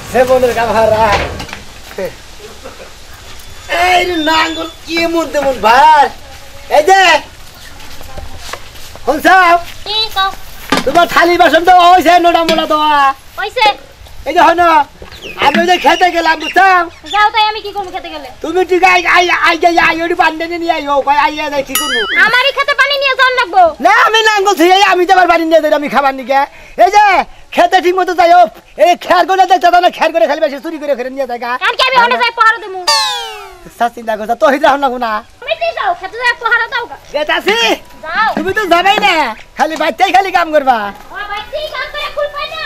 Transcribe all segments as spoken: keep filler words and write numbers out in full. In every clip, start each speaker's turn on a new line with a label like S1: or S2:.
S1: সেবনের গাভারা এই নাঙ্গল কি মন তেমন ভাই এই যে কোন সাহেব
S2: কি কও
S1: তোমার থালি বাসন তো হইছে নোটা মোটা দেওয়া
S2: হইছে
S1: এই যে হনো আমি ওই যে খেতে গেলাম বুঝছাও
S2: যাও তাই আমি কি করব খেতে গেলে
S1: তুমি ঠিক আই আই আই যাই আই ওই পানি নিয়ে আইও কই আইয়া যাই কি করব
S2: আমারই খেতে পানি নিয়ে যান লাগবো
S1: না আমি নাঙ্গল থই আমি যাবার বাড়ি নিয়ে যাই আমি খাবার নিকে এই যে খেতে ঠিক মতো যাইও এই খেয়ার করে দেখতে দাও না খেয়ার করে খালি বেশি চুরি করে খেতে নিয়ে যায় গা
S2: কাল কি আমি হনে যাই পাহাড় দেমু
S1: সাত চিন্তা করছ তো হিজা হন না
S2: তুমি কি যাও খেতে যাই পাহাড় দাও গা
S1: গেতাছি
S2: যাও
S1: তুমি তো যাবেই না খালি বাইতেই খালি কাম করবা
S2: ও ভাই ঠিক আছে কুল পাই না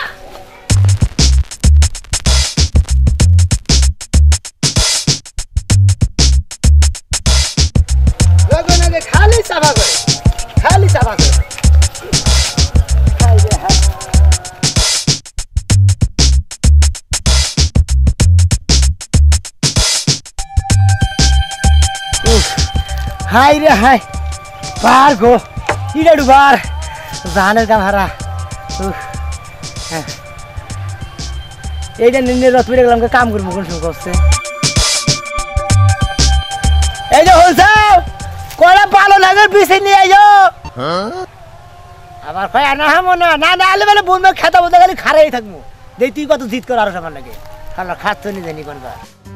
S1: লগনে খালি সাফা করে খালি সাফা করে হাই রে হাই হাই রে হাই বার গো ইডা ডুবার জানের কাম হারা এইটা নিয়ে রথ পেরে গেলাম কাম করবো কোন সময় করছে এই যে হলসাও কলা ভালো লাগে পিছিয়ে নিয়ে আইও আবার কয় না হামো না না না আলে বলে বন্ধু খেতা বলতে গেলে খারাই থাকবো দেখ তুই কত জিত কর আরো সামান লাগে খালা খাত তো নি জানি কোনবা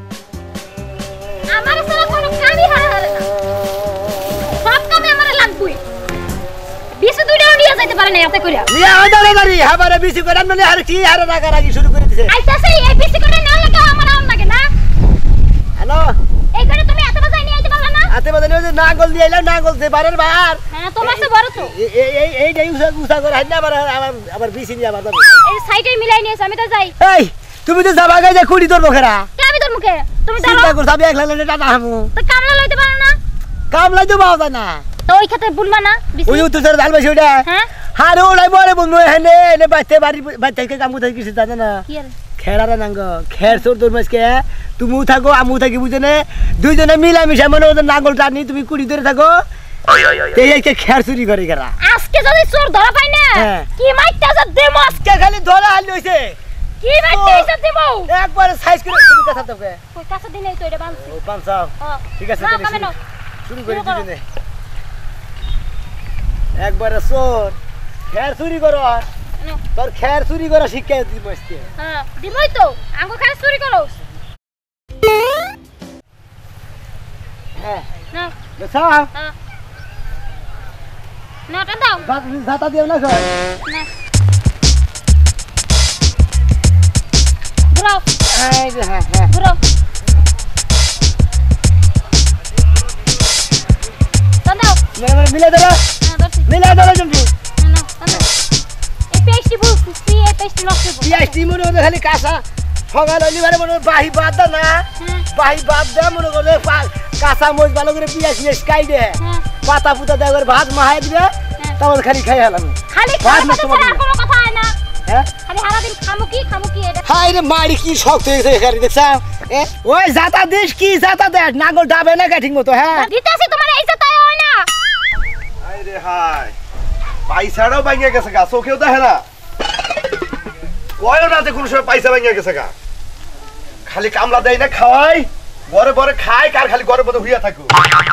S2: আমার সারা কোনো কামই হারে হারে না সব কামে আমারে লাগবই বিশে দুইটাও নিয়ে যাইতে পারে না এতে কইরা
S1: নিয়া হই দাঁড়া দাঁড়ি হাবারে বিসি করে মানে আর কি আর রাগা রাগি শুরু করে দিছে
S2: আইতাছে এই বিশে করে না লাগে আমার আম লাগে না
S1: হ্যালো
S2: এই করে তুমি এত বাজাই নিয়ে আইতে পারলা না
S1: আতে বাদে ওই যে নাঙ্গল দিয়ে এলাম নাঙ্গল দিয়ে বারের বার
S2: হ্যাঁ তোমার তো বড় তো
S1: এই এই এই এইটাই উসা উসা করে হাইনা আবার আবার আবার বিসি নিয়ে আবার যাবে
S2: এই সাইডে মিলাই নিয়েছ আমি তো যাই
S1: এই তুমি তো যাবা গাই যে কুড়ি তোর বখরা
S2: কে আমি তোর মুখে তুমি
S1: চিন্তা
S2: দাঁড়াও
S1: করছ আমি একলা লেনে টাটা হামু
S2: তো কামলা লইতে পারো না
S1: কামলাই তো পাওয়া যায় না
S2: তো ওই খেতে বুনবা না বিশি
S1: ওই উত্তর জাল বেশি ওটা
S2: হ্যাঁ
S1: হারে ওলাই বলে বন্ধু হেনে এনে বাইতে বাড়ি বাইতে কাম করতে কিছু জানে না
S2: কি আর
S1: খেড়ারে নাঙ্গ খের চোর তোর মাঝকে তুমিও থাকো আমিও থাকি বুঝে নে দুইজনে মিলা মিশা মনে ওদের নাঙ্গল টানি তুমি কুড়ি ধরে থাকো এই খের চুরি করে গেরা
S2: আজকে যদি চোর ধরা পাই না
S1: হ্যাঁ।
S2: কি মাইটা যা দেমো
S1: কে খালি ধরা হাল হইছে
S2: কি মাইটা যা দেমো
S1: একবার সাইজ করে তুমি কথা তবে
S2: কই কাছে দিনেই তো এটা বানছি
S1: ও পাঁচশো
S2: হ্যাঁ
S1: ঠিক আছে
S2: না
S1: তাহলে
S2: কামে
S1: শুরু-
S2: নাও
S1: শুরু করে
S2: শুরু করো।
S1: দিনে একবার চোর খের চুরি করো
S2: নাও।
S1: তোর খের চুরি করা শিক্ষা দিব আজকে
S2: হ্যাঁ দিমই তো আঙ্গো খায় চুরি করো
S1: হ্যাঁ
S2: না
S1: বেসা
S2: হ্যাঁ না টা দাও
S1: জাতা দিও না স্যার
S2: না ঘুরাও
S1: হ্যাঁ এই যে, হ্যাঁ হ্যাঁ
S2: ঘুরাও টান দাও
S1: মেরে মেরে মিলে দাও
S2: হ্যাঁ ধরছি
S1: মিলে দাও জলদি
S2: না না টান দাও এই পেস্টটি বলছি এই পেস্টটি নষ্ট করব
S1: পিয়াসটি মনে হলো খালি কাঁচা সকাল হলি মানে মনে হয় বাহি বাদ দা না
S2: হ্যাঁ
S1: বাহি বাদ দে মনে করে কাঁচা মরিচ ভালো করে পিয়াস মিয়াস খাই দে
S2: হ্যাঁ
S1: পাতা পুতা দেওয়া করে ভাত মাহাই দিবে তারপর খালি খাই হলাম
S2: খালি
S1: বাদ
S2: খালি
S1: নষ্ট
S2: কথা
S1: করবি
S2: আর
S1: না।
S2: কোনো কথা হয় না
S1: হ্যাঁ
S2: খালি সারা দিন খামু কি খামু কি এটা
S1: হাই রে মারি কি শক্ত হয়েছে গাড়ি দেখছা এ ওই জাতা দেশ কি জাতা দেশ নাঙ্গল ডাবে না ঠিক মতো হ্যাঁ
S2: দিতেছি তোমার এই যে তাই হয় না
S3: হাই রে হাই পয়সাটাও ভাঙিয়ে গেছে গা চোখেও দেখে না কয়ও না যে কোনো সময় পয়সা ভাঙিয়ে গেছে গা খালি কামলা দেয় না খাওয়াই ঘরে ঘরে খায় কার খালি ঘরে মধ্যে হইয়া থাকো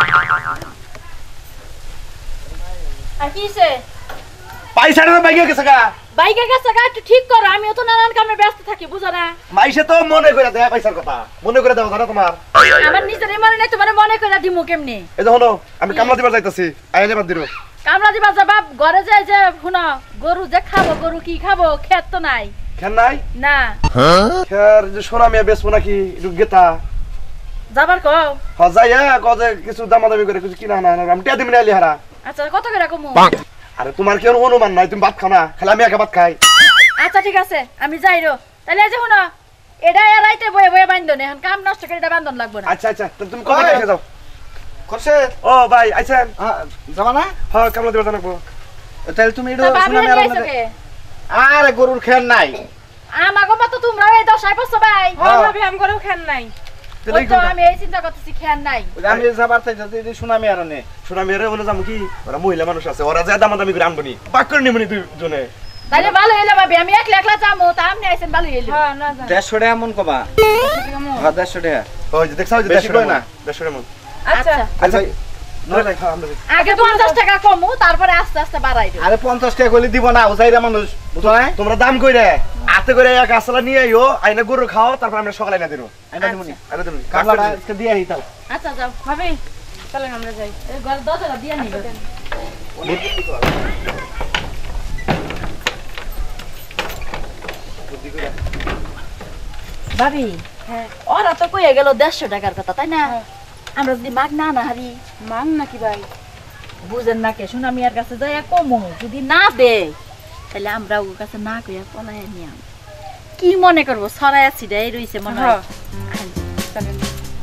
S4: আর কিসে
S3: পয়সাটা ভাঙিয়ে গেছে গা
S4: বাইকের কাছে গা একটু ঠিক করো আমি তো নানান কামে ব্যস্ত থাকি বুঝো না
S3: মাইসে তো মনে করে দেয় পয়সার কথা মনে করে দেবো জানা তোমার
S4: আমার নিজের মনে নাই তোমার মনে করে দিমু কেমনি
S3: এই যে হলো আমি কামলা দিবার যাইতাছি আইলে বাদ দিল
S4: কামলা দিবা যাবা ঘরে যাই যে শুনো গরু যে খাবো গরু কি খাবো খেত তো নাই
S3: খেন নাই
S4: না
S3: খের যে সোনা মিয়া বেচবো নাকি একটু গেতা
S4: যাবার কও
S3: হ্যাঁ যাই হ্যাঁ কজে কিছু দামা দামি করে কিছু কিনা না আমি টিয়া দিবি না আলি হারা
S4: আচ্ছা কত করে কমু
S3: আরে তোমার কি অনুমান নাই তুমি ভাত খাও না খালি আমি একা ভাত খাই
S4: আচ্ছা ঠিক আছে আমি যাই রো তাহলে এই যে শুনো এটা এরাইতে বয়ে বয়ে বান্ধন এখন কাম নষ্ট করে এটা বান্ধন লাগবে না
S3: আচ্ছা আচ্ছা তাহলে তুমি কবে দেখে যাও
S5: করছে
S3: ও ভাই আইছেন
S5: যাবা না
S3: হ্যাঁ কামলা দিবার জানাবো
S5: তাহলে তুমি
S4: তা ভাবি নিয়ে আইছো কে
S5: আরে গরুর খের নাই
S4: আমাগো মতো তোমরা এই দশাই বছর ভাই
S5: হ্যাঁ।
S4: ভাবি আমি করেও খেন নাই
S3: তাহলে
S4: ওই তো আমি এই চিন্তা করতেছি খেন নাই
S5: আমি যাবার চাই যদি সুনামি আর নে
S3: শোনা মেরে বলে যাবো কি ওরা মহিলা মানুষ আছে ওরা যা দামা দামি করে আনবনি পাক করে নিবনি দুজনে
S4: তাহলে ভালো হইলো ভাবি আমি একলা একলা যাবো তা আপনি আইছেন ভালো হইলো
S2: হ্যাঁ না যা
S5: দেড়শো টাকা মন কবা হ্যাঁ দেড়শো টাকা
S3: ওই যে দেখছাও যে
S5: বেশি
S3: দেড়শো
S5: কয়
S3: না
S5: না?
S3: দেড়শো টাকা মন।
S4: আচ্ছা
S5: আচ্ছা
S3: না, না, হ্যাঁ, আমরা দেখি।
S4: আগে পঞ্চাশ টাকা কমু তারপরে আস্তে আস্তে বাড়াই দেব
S5: আরে পঞ্চাশ টাকা করলে দিব না উজাইরা মানুষ বুঝো না
S3: তোমরা দাম কইরে হাতে করে এক আসলা নিয়ে আইও আইনা গরু খাও তারপর আমরা সকালে না দিনো
S5: আইনা দিমুনি
S3: আইনা দিনো
S5: কামলাটা আজকে দিয়ে আই তাও
S4: আচ্ছা যাও
S2: ভাবি চলেন আমরা যাই
S4: এই ঘর দরজাটা দিয়ে নিব ভাবি
S2: হ্যাঁ
S4: ওরা তো কইয়া গেল দেড়শো টাকার কথা তাই না আমরা যদি মাগ না না হারি
S2: মান নাকি ভাই
S4: বুঝেন না কে শুনা মিয়ার কাছে যাই কমু যদি না দে তাহলে আমরা ওর কাছে না কইয়া পলাই নিয়াম কি মনে করবো সরাই আছি রে রইছে মনে হয়
S2: হ্যাঁ চলেন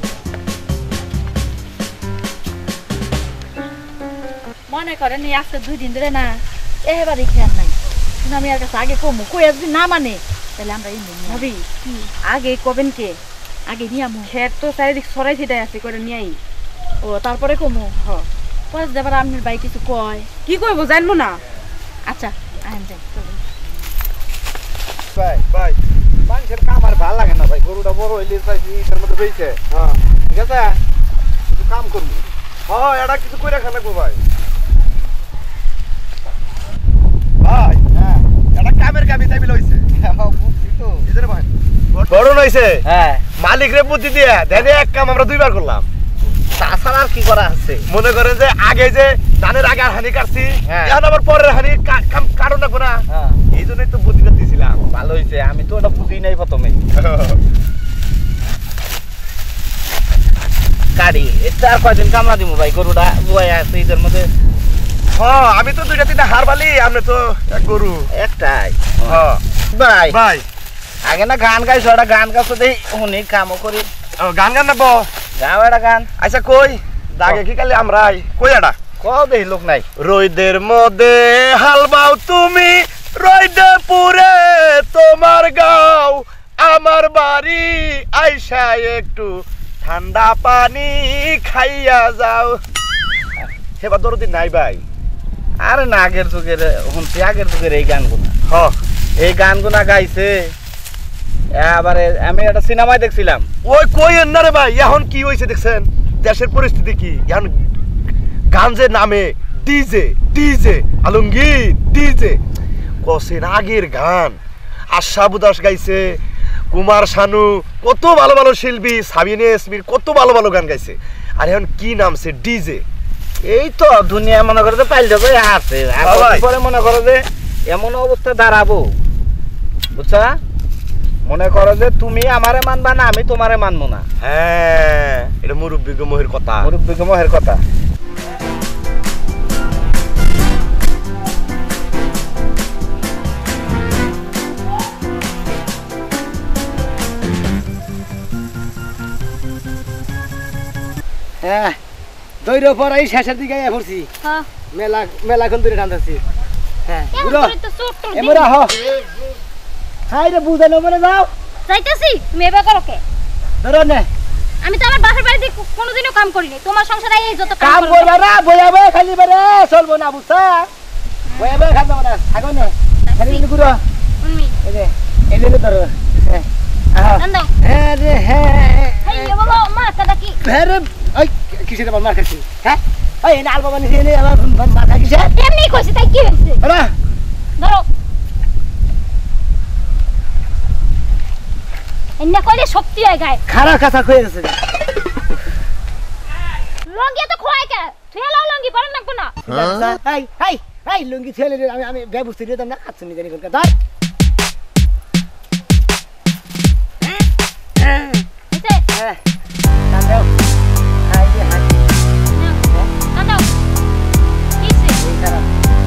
S4: মনে করেন এই আজকে দুই দিন ধরে না এবারে খেয়াল নাই শুনা মিয়ার কাছে আগে কমু কইয়া যদি না মানে তাহলে আমরা এই নিয়ে
S2: ভাবি আগে কবেন কে
S4: আগে নিয়ামু
S2: খের তো চারিদিক সরাই ছিটাই আছে করে নিয়ে আই
S4: ও তারপরে কমু হ পরে যাবার আপনার ভাই কিছু কয়
S2: কি কইব জানবো না
S4: আচ্ছা আইন যাই চলুন।
S5: ভাই
S3: ভাই
S5: মানুষের কাম আর ভালো লাগে না ভাই গরুটা বড় হইলে চাইছি এর মধ্যে রয়েছে
S3: হ্যাঁ
S5: ঠিক আছে কিছু কাম করবো
S3: হ্যাঁ এটা কিছু কইরা খানা গো ভাই ভাই
S5: হ্যাঁ
S3: এটা কামের কামি তাই বিল হইছে
S5: বুঝছি তো
S3: এদের ভাই বড় হইছে
S5: হ্যাঁ
S3: মালিক রে বুদ্ধি দিয়ে দেখে এক কাম আমরা দুইবার করলাম
S5: তাছাড়া আর কি করা আছে
S3: মনে করেন যে আগে যে ধানের আগে আর হানি কাটছি
S5: হ্যাঁ।
S3: এখন আবার পরের হানি কা- কাম কারণ রাখবো না
S5: হ্যাঁ
S3: এই জন্যই তো বুদ্ধিটা দিয়েছিলাম
S5: ভালো হয়েছে আমি তো ওটা বুঝি নাই প্রথমে গাড়ি এটা আর কয়দিন কামলা দিব ভাই গরুটা বয়ে আছে এদের মধ্যে
S3: হ্যাঁ আমি তো দুইটা তিনটা হার বালি আপনি তো এক গরু
S5: একটাই
S3: হ্যাঁ
S5: ভাই
S3: ভাই
S5: আগে না গান গাইছো একটা গান গাছো দেই শুনি কামও করি
S3: ও, গান গান নেব
S5: গাও একটা গান
S3: আচ্ছা কই দাগে কি কালি আমরাই কই এটা
S5: ক দেই লোক নাই
S3: রইদের মধ্যে হাল বাও তুমি রইদে পুরে তোমার গাও আমার বাড়ি আইসা একটু ঠান্ডা পানি খাইয়া যাও সেবা দরদি নাই ভাই
S5: আরে না আগের যুগের শুনছি আগের যুগের এই গানগুলো
S3: হ
S5: এই গানগুলা গাইছে এবারে আমি একটা সিনেমায় দেখছিলাম
S3: ওই কই না রে ভাই এখন কি হয়েছে দেখছেন দেশের পরিস্থিতি কি এখন গাঞ্জের নামে ডিজে ডিজে আলমগীর ডিজে কসেন আগের গান আশা বুদাস গাইছে কুমার শানু কত ভালো ভালো শিল্পী সাবিনে ইসমির কত ভালো ভালো গান গাইছে আর এখন কি নামছে ডিজে
S5: এই তো দুনিয়া মনে করে যে পাইল যাবে আছে আর
S3: হ্যাঁ ভাই।
S5: পরে মনে করো যে এমন অবস্থা দাঁড়াবো বুঝছা মনে করো যে তুমি আমারে মানবা না আমি তোমারে মানবো না
S3: হ্যাঁ এটা মুরব্বী মহির কথা
S5: মুরব্বী মহের কথা
S1: হ্যাঁ দৈর পরাই শেষের দিকে আইয়া পড়ছি
S2: হ্যাঁ
S1: মেলা মেলাক্ষণ ধরে টানতেছি হ্যাঁ
S2: কেমন
S1: বুড়ো
S2: করে তো চোট টোট দিবি?
S1: এমরা হ হাই রে বুঝানো মনে যাও
S2: যাইতাছি তুমি এবার করো কে
S1: ধরো নে
S2: আমি তো আমার বাসার বাড়িতে কো- কোনোদিনও কাম করিনি তোমার সংসারে এই যত
S1: কাম
S2: করো।
S1: করবা না বইয়া বইয়া খালি বেরে চলবো না বুঝছা বইয়া বইয়া খাবো না থাকো না খালি গুড়ো
S2: উন্মি,
S1: এই যে এই যে ধরো হ্যাঁ আহা।
S2: দান দাও।
S1: হ্যাঁ রে হ্যাঁ
S2: হেই, এ বাবা, মা, কাদা কি?
S1: হ্যাঁ রে ওই কিসের আমার মার খাচ্ছি হ্যাঁ ওই এনে আলবা বানিয়েছি এনে আমার মার খা কিসে
S2: এমনিই কইছি, তাই কি হয়েছে?
S1: হ্যাঁ
S2: ধরো। এন্না কইলে শক্তি হয় গায়ে।
S1: খারাপ কথা হয়ে গেছে
S2: লঙ্গি তো খোয়াই কে? থুয়ে লাও লঙ্গি, পরে নাকবো না।
S1: হাই হাই হাই লুঙ্গি ছেলে আমি আমি ব্যবস্থা দিতাম না খাচ্ছি নি জানি কোন ধর
S2: হইছে?
S1: হ্যাঁ কান দাও হাই রে হাই
S2: নাও, দান দাও। কি হইছে?
S1: এই খারাপ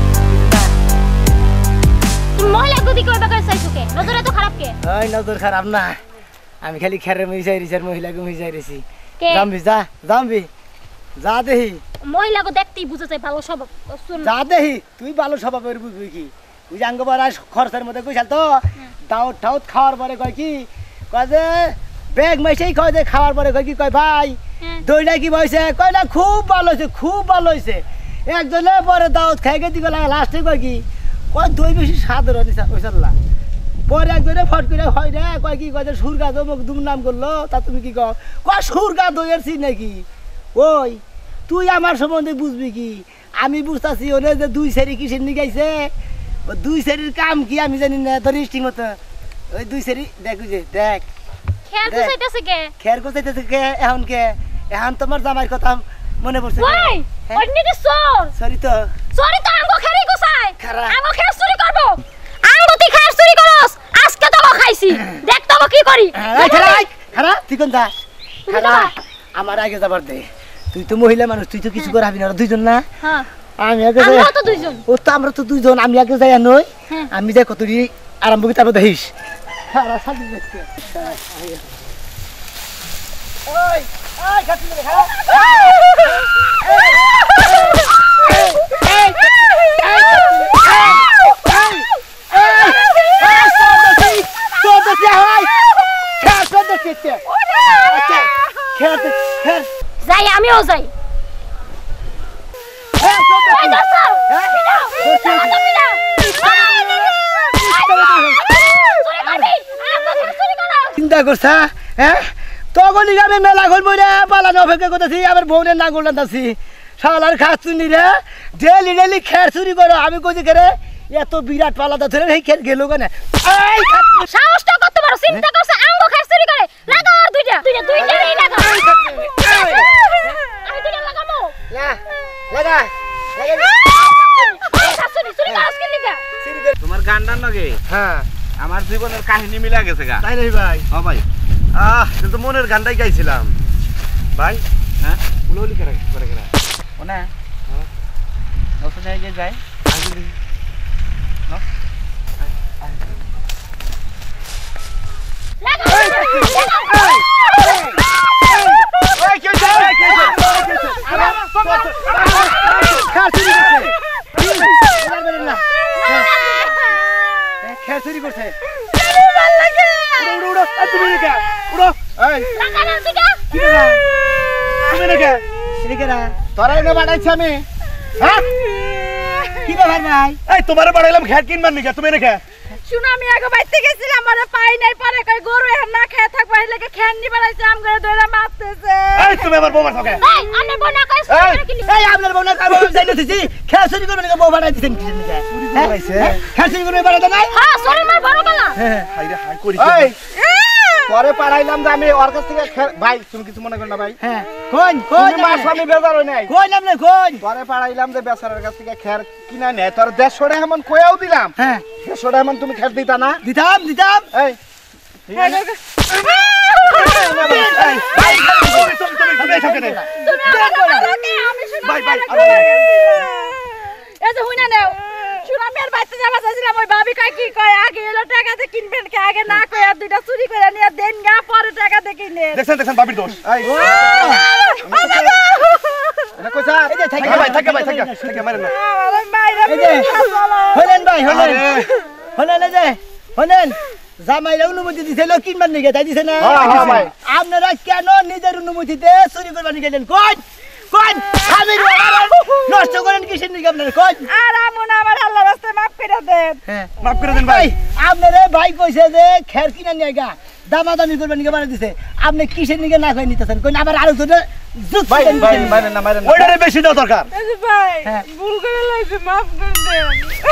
S2: তুমি মহিলা গদি কইবা করে চাইছো কে? নজরে তো খারাপ কে?
S1: ওই নজর খারাপ না আমি খালি খেরে মিশাই রিসার মহিলাকে মিশাই রেছি
S2: কে?
S1: জামবি যা জামবি যা দেহি
S2: মহিলাকে দেখতেই বুঝা যায় ভালো স্বভাব। শুন,
S1: যা দেহি তুই ভালো স্বভাবের বুঝবি কি তুই জাঙ্গ বারা খরচের মধ্যে কইছাল তো দাউট ঠাউট খাওয়ার পরে কয় কি কয় যে ব্যাগ মাইসেই কয় যে খাওয়ার পরে কয় কি কয় ভাই
S2: হ্যাঁ।
S1: দইটা কি বইছে কয় না খুব ভালো হয়েছে খুব ভালো হয়েছে একজনে পরে দাউদ খাই গেছি গেলা লাস্টে কয় কি কয় দই বেশি সাধারণ ওইসাল্লা পরে একজনে ফট করে হয় রে কয় কি কয় সুরগা দমক দুম নাম করলো তা তুমি কি কও কয় সুরগা দইয়ের চিন নাকি ওই তুই আমার সম্বন্ধে বুঝবি কি আমি বুঝতাছি ওরে যে দুই সারি কিসের নিগাইছে দুই সারির কাম কি আমি জানি না তোর ঠিক মতো ওই দুই সারি দেখ যে দেখ
S2: খেয়াল কোসাইতেছে কে
S1: খেয়াল কোসাইতেছে কে এখন কে এখন তোমার জামাইর কথা মনে পড়ছে
S2: ওই অন্যকে সর
S1: সরি তো
S2: সরি তো আঙ্গো খারি কোসাই
S1: খারা।
S2: আঙ্গো খেয়াল চুরি করব আঙ্গো তুই খেয়াল চুরি করস আজকে তো খাইছি দেখ তো কি করি
S1: এই খারা খারা তুই কোন দাস খারা আমার আগে যাবার দে তুই তো মহিলা মানুষ তুই তো কিছু করাবি না ওরা দুইজন না
S2: হ্যাঁ
S1: আমি আগে যাই
S2: আমরা তো দুইজন
S1: ও তো আমরা তো দুইজন আমি আগে যাই নই
S2: হ্যাঁ।
S1: আমি যাই কতটি আরম্ভ করি তারপর দেখিস খারা সাজি দেখতে ওই ওই খাতি রে খারা
S2: যাই আমিও যাই ওই দাও স্যার পিটাও পিটাও পিটাও চুরি করবি আঙ্গো খেয়াল চুরি করস
S1: চিন্তা করছা হ্যাঁ তখনই আমি মেলা ঘুরবো রে পালানো অপেক্ষা করতেছি আবার বউনের না গোল্ডান আছি শালার খাস চুনি রে ডেলি ডেলি খের চুরি করো আমি কইছি খেরে এত বিরাট পালাটা ধরে এই খের গেল কেন এই
S2: সাহসটা কত বড় চিন্তা করছে আঙ্গো খেয়াল চুরি করে লাগা আর দুইটা দুইটা দুইটাই লাগা আমি দুইটা লাগামু
S1: না লাগা
S2: চুরি চুরি করস কি লিগা
S5: তোমার গান্ডার নাকি
S3: হ্যাঁ
S5: আমার জীবনের কাহিনী মিলা গেছে গা
S3: তাই নাই ভাই
S5: ও ভাই
S3: আহ কিন্তু মনের গানটাই গাইছিলাম ভাই
S5: হ্যাঁ
S3: উলোলি করে করে করে
S5: ও না নতুন আগে যাই
S3: এই কে যায় কে যায়
S1: খের চুরি করছে খের চুরি করছে
S3: উড়ো উড়ো আর তুমি রে কে উড়ো এই
S2: লাগা না দুইটা
S1: কি রে
S3: তুমি রে কে
S1: এদিকে না
S3: তোরাই না বাড়াইছি আমি হ্যাঁ
S1: কি ব্যাপার ভাই
S3: এই তোমারে বাড়াইলাম খেট কিনবার নিকে তুমি রে কে
S4: শুনো আমি আগে বাইতে গেছিলাম মানে পাই নাই পরে কই গরু এখন না খেয়ে থাকবো এই লেগে খেন নি বাড়াইছে আম করে ধরে মারতেছে
S3: এই তুমি আবার বোমার থাকে
S2: এই আমি বনা কইছ
S3: এই,
S2: কি
S1: এই আপনার বউ না কার বউ যাই নথিছি খের চুরি করবে না বউ বাড়াই দিছেন কি জানি চুরি
S3: করাইছে?
S1: খের চুরি করবে বাড়াই নাই
S2: হ্যাঁ সরি মার বড় গলা
S1: হ্যাঁ
S3: হাই রে হাই করি
S5: এই পরে পাড়াইলাম যে আমি ওর কাছ থেকে খে- ভাই তুমি কিছু মনে করো না ভাই
S1: হ্যাঁ কোন কোন
S5: তুমি মার স্বামী বেজার হই নাই
S1: কোন আপনি কোন
S5: পরে পাড়াইলাম যে বেচারার কাছ থেকে খের কিনা নেয় তোর দেড়শো টাকা এমন কয়েও দিলাম
S1: হ্যাঁ
S5: দেড়শো টাকা এমন তুমি খের দিতা না
S1: দিতাম দিতাম
S5: এই
S3: ভাই তুমি তুমি তুমি তুমি এই থাকে না ভাই ভাই
S4: এই যে হুইনা নাও শুনো আমি আর বাইতে যাবা চাইছিলাম ওই ভাবি কয় কি কয় আগে এলো টাকাতে কিনবেন কে আগে না কয় আর দুইটা চুরি করে নিয়ে দেন গা পরে টাকাতে কিনে
S3: দেখছেন দেখছেন বাবির দোষ
S5: এই এটা কইছা
S1: এই যে থাকে
S3: থাকে ভাই থাকে ভাই থাকে থাকে মারেন না
S4: আরে মাইরা
S1: এই যে হলেন ভাই হলেন হলেন এই যে হলেন জামাইরা অনুমতি দিছিল কিনবার নিকে তাই দিছে না
S5: হ্যাঁ, হ্যাঁ, ভাই।
S1: আপনারা কেন নিজের অনুমতিতে চুরি করবার নিকে গেলেন কোন কোন স্বামীর নষ্ট করেন কিসের নিকে আপনারা কোন
S4: আর আমন আমার আল্লাহ রাস্তায় মাফ করে দেন
S1: হ্যাঁ
S3: মাফ করে দেন ভাই
S1: ভাই আপনারে ভাই কইছে যে খের কিনা নিয়ে গা দামাদামি করবার নিকে বানিয়ে দিছে আপনি কিসের নিকে না কই নিতেছেন কোন আবার আরো জনে জুত
S5: ভাই ভাই মারেন না মারেন না
S3: ওইটারে বেশি দাও দরকার
S4: এই যে ভাই
S1: হ্যাঁ।
S4: ভুল করে লাইছে মাফ করে দেন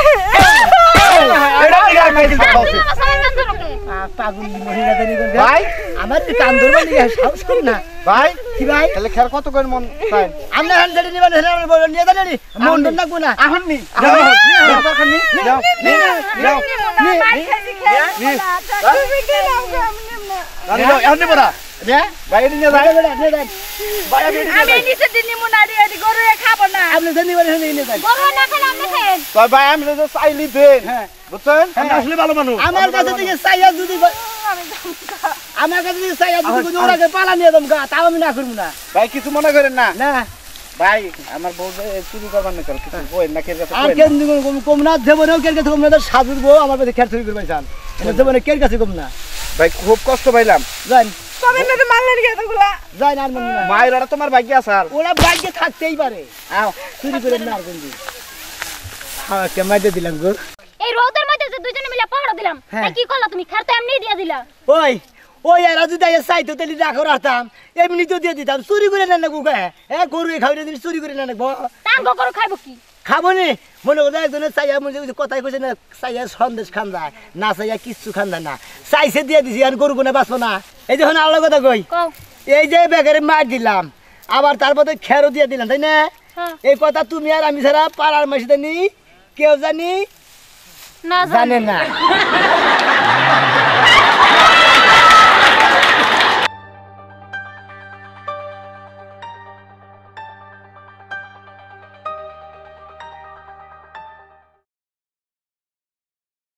S3: এটা নিয়ে আর কাই দিতে
S2: তুই আমার সামনে কান ধরকে
S1: পাগল মহিলা দেনি কোন
S5: ভাই
S1: আমার তো কান ধরবার নিকে সাহস কর না
S5: ভাই
S1: কি ভাই
S5: তাহলে খের কত করে মন চাই
S1: আপনি হ্যান্ড সেটে নিবেন হেলে আপনি বলেন নিয়ে দেন নি মন দন না কোনা
S5: এখন নি
S3: যাও,
S5: যাও দরকার নি যাও
S1: নি
S3: যাও
S4: না মাই খাইছি খেয়ে না তুমি দিলাম আমি নিম না
S3: রানি যাও এখন নিব না
S5: নে ভাই এদিকে নিয়ে যাই
S1: নিয়ে দেন
S3: ভাই আমি এদিকে
S4: আমি
S3: যাই।
S4: নিচে দিন নিমু না রে এদি গরু খাবো না
S1: আপনি দেন নিবেন হেলে নিয়ে দেন
S2: বড় না খেলে আমরা খাই
S5: তো ভাই আমি যে চাইলি দেন
S1: হ্যাঁ
S5: বুঝছেন
S3: আমি আসলে ভালো মানুষ
S1: আমার কাছে থেকে চাইয়া যদি আমার কাছে থেকে চাইয়া যদি কোনো ওরাকে পালা নিয়ে দম গা তাও আমি না করব না
S5: ভাই কিছু মনে করেন না
S1: না
S5: ভাই আমার বউ যে চুরি করবার না চল কিছু কই না কে কাছে
S1: আর
S5: কই
S1: কেন কম কম না দেব না কের কাছে কম না সাজুর বউ আমার কাছে খের চুরি করবে চান এটা দেব না কের কাছে কম না
S5: ভাই খুব কষ্ট পাইলাম
S1: জান
S4: তবে না তো মারলেন কে তোগুলা
S1: জান আর মন না
S5: মায়ের ওরা তোমার ভাগ্য আছে আর
S1: ওরা ভাগ্যে থাকতেই পারে
S5: আও
S1: চুরি করে না আর কোন দিন হ্যাঁ কেমাইতে দিলাম গো
S2: এই রোদের মধ্যে যে দুইজনে মিলে পাহাড় দিলাম
S1: হ্যাঁ।
S2: তাই কি করলা তুমি খের তো এমনি দিয়ে দিলা
S1: ওই ওই এরা যদি আইয়া চাইতো তাহলে রাখো রাখতাম এমনি তো দিয়ে দিতাম চুরি করে না নাকবো কে হ্যাঁ গরু খাওয়াই দিন চুরি করে না নাকবো
S2: টাঙ্গ করো খাইবো কি
S1: খাবো নি মনে করো একজনের চাইয়া মনে করছে কথাই কইছে না চাইয়া সন্দেশ খান যায় না চাইয়া কিচ্ছু খান যায় না চাইছে দিয়ে দিছি আর গরু কোনে বাঁচবো না এই যখন আল্লাহ কথা কই
S2: কও
S1: এই যে বেগারে মার দিলাম আবার তারপরে খেরও দিয়ে দিলাম তাই না
S2: হ্যাঁ।
S1: এই কথা তুমি আর আমি ছাড়া পাড়ার মাসি জানি কেউ জানি
S2: না
S1: জানে না